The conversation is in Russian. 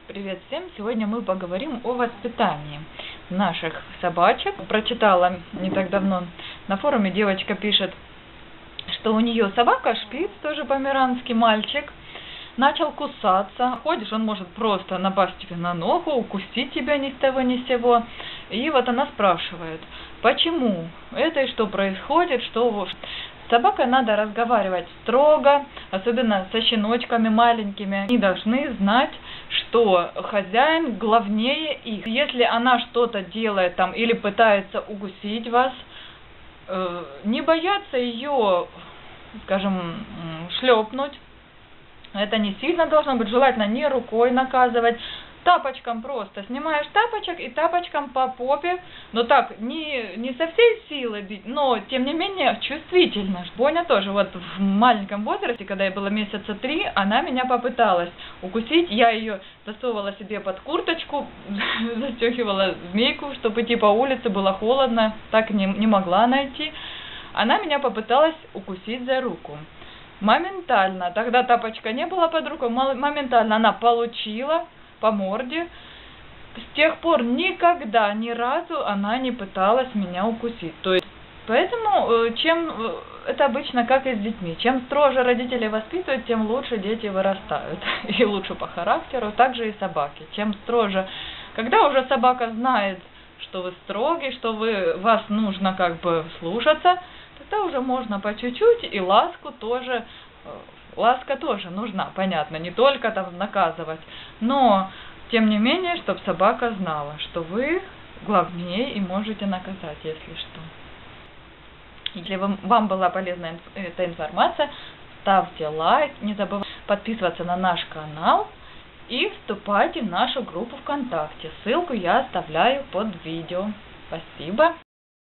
Привет всем! Сегодня мы поговорим о воспитании наших собачек. Прочитала не так давно на форуме, девочка пишет, что у нее собака шпиц, тоже померанский мальчик, начал кусаться. Ходишь, он может просто напасть тебе на ногу, укусить тебя ни с того ни с сего. И вот она спрашивает, почему это и что происходит, что... С собакой надо разговаривать строго, особенно со щеночками маленькими. Они должны знать, что хозяин главнее их. Если она что-то делает там или пытается укусить вас, не бояться ее, скажем, шлепнуть. Это не сильно должно быть, желательно не рукой наказывать. Тапочком просто снимаешь тапочек и тапочком по попе, но так, не со всей силы бить, но тем не менее чувствительно. Боня тоже, вот в маленьком возрасте, когда ей было месяца 3, она меня попыталась укусить, я ее засовывала себе под курточку, застегивала змейку, чтобы идти по улице, было холодно, так не могла найти. Она меня попыталась укусить за руку. Моментально, тогда тапочка не было под рукой, моментально она получила по морде. С тех пор никогда, ни разу она не пыталась меня укусить. То есть, поэтому, это обычно как и с детьми. Чем строже родители воспитывают, тем лучше дети вырастают. И лучше по характеру, также и собаки. Чем строже. Когда уже собака знает, что вы строгий, что вас нужно как бы слушаться, тогда уже можно по чуть-чуть, и ласка тоже нужна, понятно, не только там наказывать, но, тем не менее, чтобы собака знала, что вы главнее и можете наказать, если что. Если вам была полезна эта информация, ставьте лайк, не забывайте подписываться на наш канал и вступайте в нашу группу ВКонтакте. Ссылку я оставляю под видео. Спасибо.